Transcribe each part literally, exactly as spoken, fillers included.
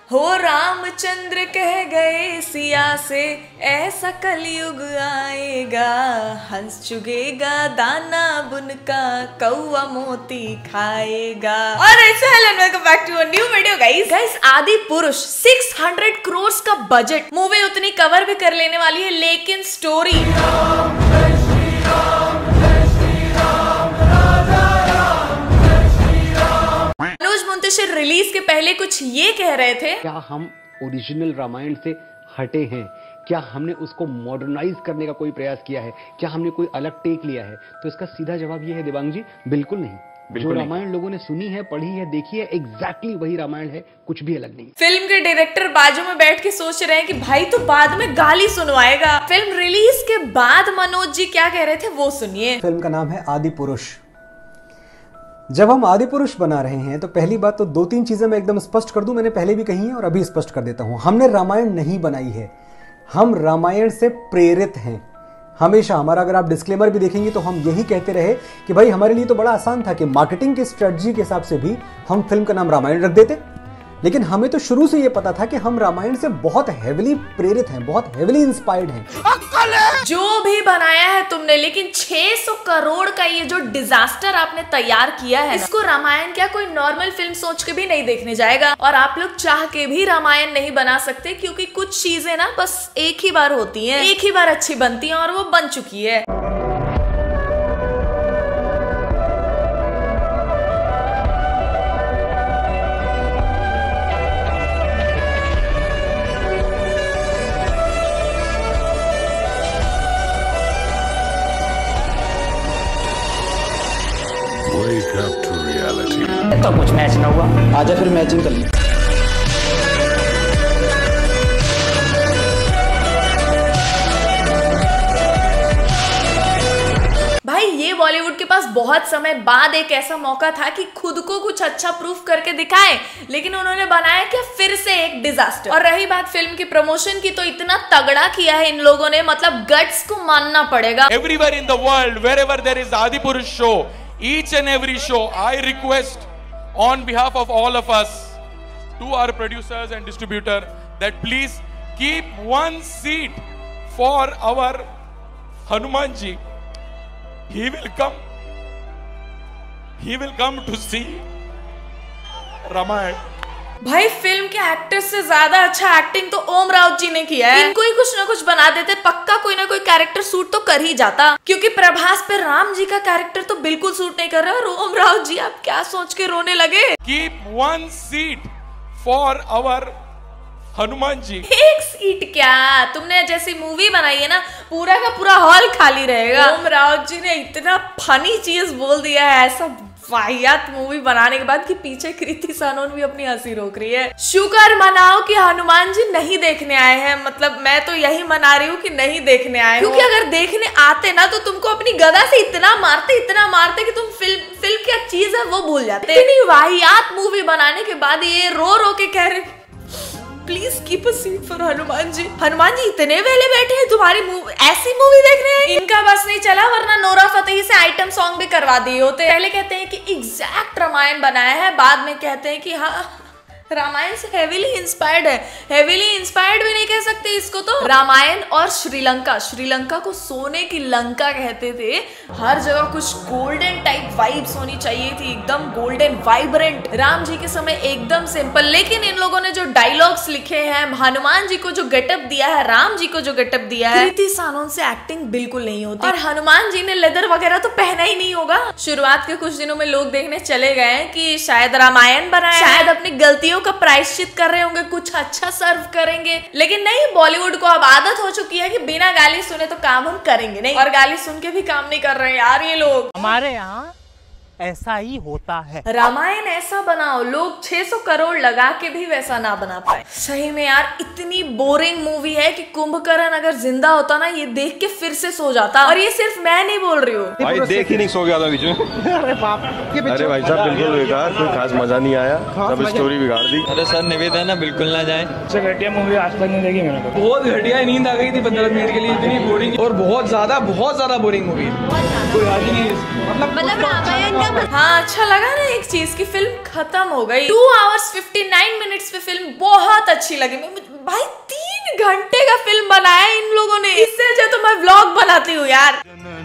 हो रामचंद्र कह गए सिया से ऐसा कलयुग आएगा, हंस चुगेगा दाना बुनका कौवा मोती खाएगा। और ऐसे hello and welcome back to a new video guys. Guys Adipurush छह सौ करोड़ का बजट, मूवी उतनी कवर भी कर लेने वाली है, लेकिन स्टोरी रिलीज के पहले कुछ ये कह रहे थे, क्या हम ओरिजिनल रामायण से हटे हैं? क्या हमने उसको मॉडर्नाइज करने का कोई प्रयास किया है? क्या हमने कोई अलग टेक लिया है? तो इसका सीधा जवाब ये है देवांग जी, बिल्कुल नहीं। बिल्कुल जो रामायण लोगों ने सुनी है, पढ़ी है, देखी है, एग्जैक्टली वही रामायण है, कुछ भी अलग नहीं। फिल्म के डायरेक्टर बाजू में बैठ के सोच रहे हैं कि भाई तो बाद में गाली सुनवाएगा। फिल्म रिलीज के बाद मनोज जी क्या कह रहे थे वो सुनिए। फिल्म का नाम है आदि पुरुष। जब हम आदि पुरुष बना रहे हैं तो पहली बात तो दो तीन चीजें मैं एकदम स्पष्ट कर दूं, मैंने पहले भी कही है और अभी स्पष्ट कर देता हूं। हमने रामायण नहीं बनाई है, हम रामायण से प्रेरित हैं। हमेशा हमारा अगर आप डिस्क्लेमर भी देखेंगे तो हम यही कहते रहे कि भाई हमारे लिए तो बड़ा आसान था कि मार्केटिंग की स्ट्रेटजी के हिसाब से भी हम फिल्म का नाम रामायण रख देते, लेकिन हमें तो शुरू से यह पता था कि हम रामायण से बहुत हेविली प्रेरित हैं, बहुत हेविली इंस्पायर्ड हैं। जो भी बनाया है तुमने, लेकिन छह सौ करोड़ का ये जो डिजास्टर आपने तैयार किया है, इसको रामायण क्या कोई नॉर्मल फिल्म सोच के भी नहीं देखने जाएगा। और आप लोग चाह के भी रामायण नहीं बना सकते, क्योंकि कुछ चीजें ना बस एक ही बार होती हैं, एक ही बार अच्छी बनती हैं और वो बन चुकी है। Wake up to reality. तो कुछ मैच ना हुआ, आजा फिर मैचिंग कर ली। भाई ये बॉलीवुड के पास बहुत समय बाद एक ऐसा मौका था कि खुद को कुछ अच्छा प्रूफ करके दिखाए, लेकिन उन्होंने बनाया क्या, फिर से एक डिजास्टर। और रही बात फिल्म की प्रमोशन की, तो इतना तगड़ा किया है इन लोगों ने, मतलब गट्स को मानना पड़ेगा। Everywhere in the world, wherever there is Adipurush show, each and every show, I request on behalf of all of us to our producers and distributor that please keep one seat for our Hanuman ji. He will come. He will come to see Ramayana. भाई film के actors से ज्यादा अच्छा acting तो ओम राउत जी ने किया है। इनको ही कुछ ना कुछ बना देते, पक्का कोई ना कोई कैरेक्टर सूट तो कर ही जाता, क्योंकि प्रभास पे राम जी का कैरेक्टर तो बिल्कुल सूट नहीं कर रहा। और ओम राउत जी आप क्या सोच के रोने लगे? Keep one seat for our Hanuman ji. एक सीट क्या, तुमने जैसी मूवी बनाई है ना, पूरा का पूरा हॉल खाली रहेगा। ओम राउत जी ने इतना फनी चीज बोल दिया है ऐसा वाहियात मूवी बनाने के बाद कि पीछे कृति सनोन भी अपनी हंसी रोक रही है। शुक्र मनाओ कि हनुमान जी नहीं देखने आए हैं, मतलब मैं तो यही मना रही हूँ कि नहीं देखने आए, क्योंकि अगर देखने आते ना तो तुमको अपनी गदा से इतना मारते इतना मारते कि तुम फिल्म फिल्म क्या चीज है वो भूल जाते। इतनी वाहियात मूवी बनाने के बाद ये रो रो के कह रहे please keep a seat for Hanuman ji. Hanuman ji इतने वेले बैठे हैं तुम्हारी मूवी, ऐसी मूवी देखने हैं? इनका बस नहीं चला, वरना नोरा फतेही से आइटम सॉन्ग भी करवा दिए होते। पहले कहते हैं कि एग्जैक्ट रामायण बनाया है, बाद में कहते हैं कि हाँ रामायण से हेविली इंस्पायर्ड है। हेविली इंस्पायर्ड भी नहीं कह सकते इसको तो। रामायण और श्रीलंका, श्रीलंका को सोने की लंका कहते थे। हर जगह कुछ गोल्डन टाइप वाइब्स होनी चाहिए थी, एकदम गोल्डन वाइब्रेंट। राम जी के समय एकदम सिंपल, लेकिन इन लोगों ने जो डायलॉग्स लिखे हैं, हनुमान जी को जो गेटअप दिया है, राम जी को जो गेटअप दिया है, कृति सनोन से एक्टिंग बिल्कुल नहीं होती। और हनुमान जी ने लेदर वगैरह तो पहना ही नहीं होगा। शुरुआत के कुछ दिनों में लोग देखने चले गए कि शायद रामायण बनाया, शायद अपनी गलतियों का प्रायश्चित कर रहे होंगे, कुछ अच्छा सर्व करेंगे, लेकिन नहीं, बॉलीवुड को अब आदत हो चुकी है कि बिना गाली सुने तो काम हम करेंगे नहीं, और गाली सुन के भी काम नहीं कर रहे हैं यार ये लोग। हमारे यहाँ ऐसा ही होता है। रामायण ऐसा बनाओ, लोग छह सौ करोड़ लगा के भी वैसा ना बना पाए। सही में यार इतनी बोरिंग मूवी है कि कुंभकर्ण अगर जिंदा होता ना, ये देख के फिर से सो जाता। और ये सिर्फ मैं नहीं बोल रही हूँ, भाई देख ही नहीं सो गया था बीच में। अरे बाप, अरे भाई साहब बिल्कुल बेकार, कोई खास मजा नहीं आया, सब स्टोरी बिगाड़ दी। अरे सर निवेदन है बिल्कुल ना जाए। सबसे घटिया मूवी आज तक नहीं देखी मैंने तो। बहुत घटिया, नींद आ गई थी पंद्रह मिनट के लिए, इतनी बोरिंग और बहुत ज्यादा बहुत ज्यादा बोरिंग मूवी, कोई याद ही नहीं। मतलब मतलब रामायण हाँ अच्छा लगा ना एक चीज की फिल्म खत्म हो गई। Two hours fifty nine minutes पे फिल्म बहुत अच्छी लगी। भाई तीन घंटे का फिल्म बनाया इन लोगों ने, इससे अच्छा तो मैं व्लॉग बनाती हूँ यार।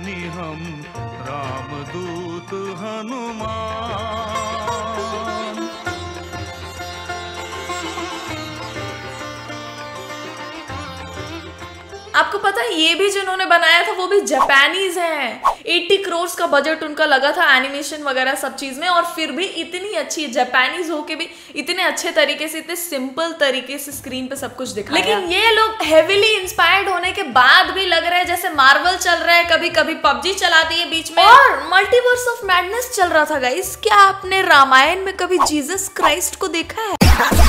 आपको पता है ये भी जिन्होंने बनाया था वो भी जापानीज हैं। अस्सी करोड़ का बजट उनका लगा था एनिमेशन वगैरह सब चीज में, और फिर भी इतनी अच्छी जापानीज होके भी इतने अच्छे तरीके से, इतने सिंपल तरीके से स्क्रीन पे सब कुछ दिखाया। लेकिन ये लोग हेविली इंस्पायर्ड होने के बाद भी लग रहा है जैसे मार्वल चल रहा है, कभी कभी पबजी चला दी है बीच में, और मल्टीवर्स ऑफ मैडनेस चल रहा था गाइस। क्या आपने रामायण में कभी जीसस क्राइस्ट को देखा है?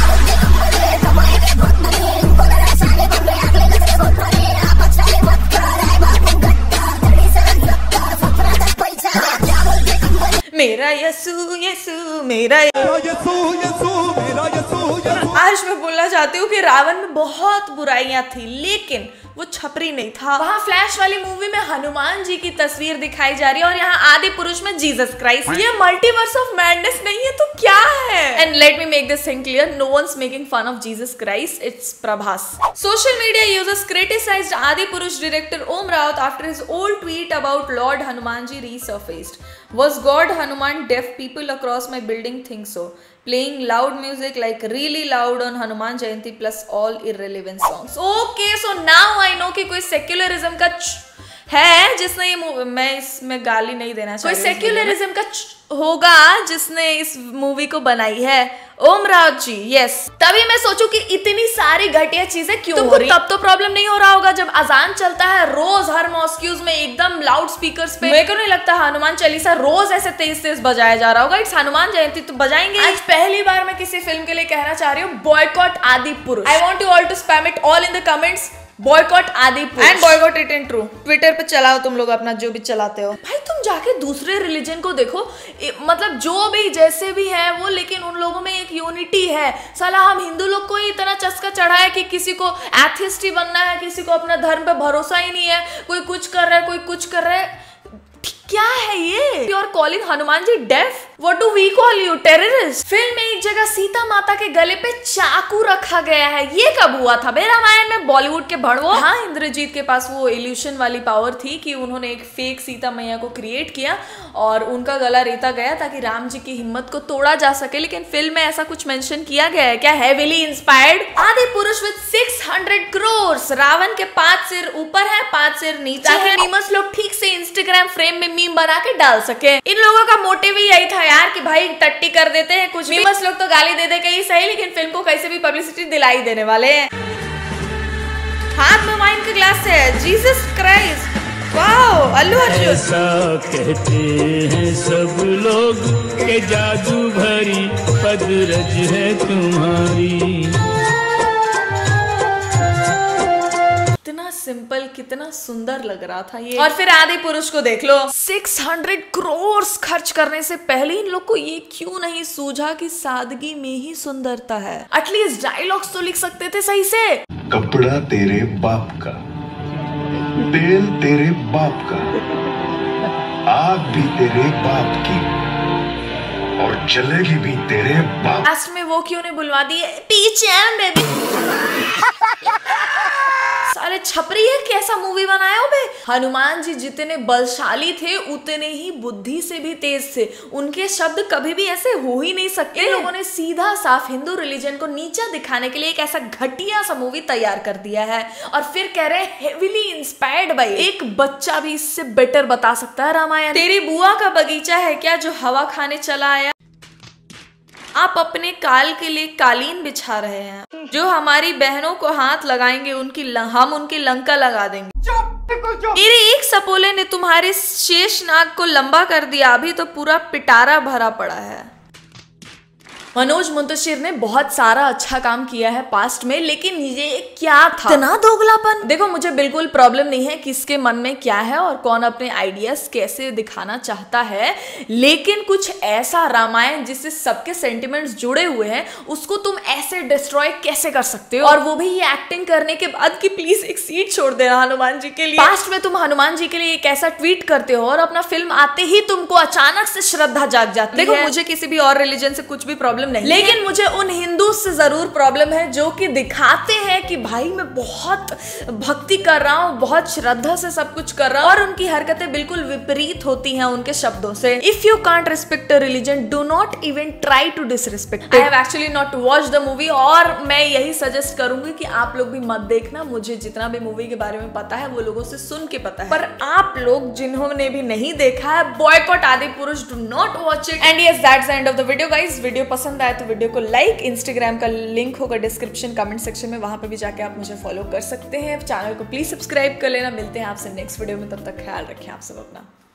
मेरा यसु यसु मेरा यसु यसु मेरा यसु यसु। आज मैं बोलना चाहती हूँ कि रावण में बहुत बुराइयां थी लेकिन वो छपरी नहीं था। वहाँ फ्लैश वाली मूवी में हनुमान जी की तस्वीर दिखाई जा रही है और यहाँ आदि पुरुष में जीसस क्राइस्ट। ये मल्टीवर्स ऑफ मैडनेस नहीं है तो क्या है? And let me make this thing clear, no one's making fun of Jesus Christ, it's Prabhas. Social media users criticised Adipurush director Om Raut after his old tweet about Lord Hanumanji resurfaced. Was God Hanuman deaf? People across my building think so. Playing loud music like really loud on Hanuman Jayanti plus all irrelevant songs. Okay, so now I know कि कोई secularism का है जिसने ये movie, मैं इसमें गाली नहीं देना चाहती, कोई सेक्युलरिज्म का होगा जिसने इस मूवी को बनाई है, ओम राउत जी। यस, तभी मैं सोचूं कि इतनी सारी घटिया चीजें क्यों हो रही। तब तो प्रॉब्लम नहीं हो रहा होगा जब अजान चलता है रोज हर मॉस्क्यूज में एकदम लाउड स्पीकर्स पे। मेरे को नहीं लगता हनुमान चालीसा रोज ऐसे तेज तेज बजाया जा रहा होगा। इट्स हनुमान जयंती तो बजाएंगे। आज पहली बार मैं किसी फिल्म के लिए कहना चाह रही हूँ boycott Adipurush. I want you all to spam it all in the comments, boycott Adipurush and boycott it in true. Twitter पे चलाओ तुम लोग अपना जो भी चलाते हो। भाई तुम जाके दूसरे रिलीजन को देखो, ए, मतलब जो भी जैसे भी है वो, लेकिन उन लोगों में एक यूनिटी है। साला हम हिंदू लोग को ही इतना चस्का चढ़ा है कि किसी को एथिस्ट ही बनना है, किसी को अपना धर्म पे भरोसा ही नहीं है। कोई कुछ कर रहा है, कोई कुछ कर रहा है। क्या है ये? You are calling Hanuman ji deaf? What do we call you, terrorist? Film में एक जगह सीता माता के गले पे चाकू रखा गया है, ये कब हुआ था बे रामायण में? बॉलीवुड के भड़वो। हाँ, इंद्रजीत के पास वो इल्यूशन वाली पावर थी कि उन्होंने एक फेक सीता मैया को क्रिएट किया और उनका गला रेता गया ताकि राम जी की हिम्मत को तोड़ा जा सके। लेकिन फिल्म में ऐसा कुछ मेंशन किया गया है क्या? Heavily inspired. Adipurush with six hundred crore. Ravan के पांच सिर ऊपर है, पांच सिर नीचे, ताकि मीमर्स लोग ठीक से इंस्टाग्राम फ्रेम में मीम बना के डाल सके। इन लोगों का मोटिव ही यही था यार कि भाई टट्टी कर देते हैं कुछ। मीमर्स लोग तो गाली दे दे के ही सही, लेकिन फिल्म को कैसे भी पब्लिसिटी दिलाई देने वाले हैं। हाथ में वाइन का ग्लास है, Jesus Christ, wow, Allu Arjun. ऐसा कहते हैं सब लोग के जादू भरी पदरज है तुम्हारी। कितना सिंपल, कितना सुंदर लग रहा था ये। और फिर आदि पुरुष को देख लो, सिक्स हंड्रेड करोड़ खर्च करने से पहले इन लोग को ये क्यों नहीं सूझा कि सादगी में ही सुंदरता है? एटलीस्ट डायलॉग्स तो लिख सकते थे सही से। कपड़ा तेरे बाप का, तेल तेरे बाप का, आग भी तेरे बाप की और चलेगी भी तेरे बाप। लास्ट में वो क्यों नहीं बुलवा दिए पीछे बेबी? सारे छपरी है, कैसा मूवी बनाया हो बे? हनुमान जी जितने बलशाली थे उतने ही बुद्धि से भी तेज थे। उनके शब्द कभी भी ऐसे हो ही नहीं सकते। इन लोगों ने सीधा साफ हिंदू रिलीजन को नीचा दिखाने के लिए एक ऐसा घटिया सा मूवी तैयार कर दिया है और फिर कह रहे हैं हेविली इंस्पायर्ड बाय। एक बच्चा भी इससे बेटर बता सकता है रामायण। तेरी बुआ का बगीचा है क्या जो हवा खाने चला आया? आप अपने काल के लिए कालीन बिछा रहे हैं। जो हमारी बहनों को हाथ लगाएंगे उनकी हम उनकी लंका लगा देंगे। मेरे एक सपोले ने तुम्हारे शेष नाग को लंबा कर दिया, अभी तो पूरा पिटारा भरा पड़ा है। मनोज मुंतशिर ने बहुत सारा अच्छा काम किया है पास्ट में, लेकिन ये क्या था, इतना दोगलापन। देखो मुझे बिल्कुल प्रॉब्लम नहीं है किसके मन में क्या है और कौन अपने आइडियाज कैसे दिखाना चाहता है, लेकिन कुछ ऐसा रामायण जिससे सबके सेंटिमेंट्स जुड़े हुए हैं उसको तुम ऐसे डिस्ट्रॉय कैसे कर सकते हो, और वो भी ये एक्टिंग करने के बाद कि प्लीज एक सीट छोड़ देना हनुमान जी के लिए। पास्ट में तुम हनुमान जी के लिए एक ऐसा ट्वीट करते हो और अपना फिल्म आते ही तुमको अचानक से श्रद्धा जाग जाती है। देखो मुझे किसी भी और रिलीजन से कुछ भी प्रॉब्लम नहीं, लेकिन मुझे उन हिंदू से जरूर प्रॉब्लम है जो कि दिखाते हैं कि भाई मैं बहुत भक्ति कर रहा हूँ, बहुत श्रद्धा से सब कुछ कर रहा हूँ, और उनकी हरकतें बिल्कुल विपरीत होती हैं उनके शब्दों से। If you can't respect a religion, do not even try to disrespect. I have actually not watch the movie, और मैं यही सजेस्ट करूंगी कि आप लोग भी मत देखना। मुझे जितना भी मूवी के बारे में पता है वो लोगों से सुन के पता है, पर आप लोग जिन्होंने भी नहीं देखा है, boycott Adipurush, do not watch it. And yes, that's the end of the video guys. Video पसंद आए तो वीडियो को लाइक, इंस्टाग्राम का लिंक होगा डिस्क्रिप्शन कमेंट सेक्शन में, वहां पर भी जाके आप मुझे फॉलो कर सकते हैं। चैनल को प्लीज सब्सक्राइब कर लेना। मिलते हैं आपसे नेक्स्ट वीडियो में, तब तक ख्याल रखें आप सब अपना।